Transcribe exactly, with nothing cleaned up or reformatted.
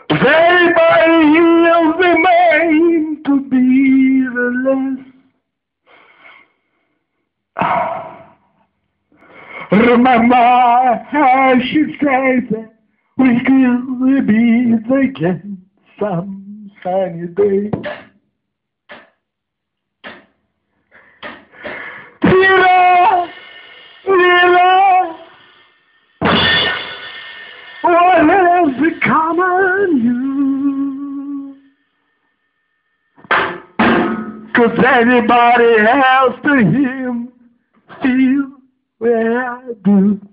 Anybody heals remain to be the less. Remember how she says that we could be again some sunny day. Tila, Tila, what has become of you? 'Cause anybody else to him feel where I do.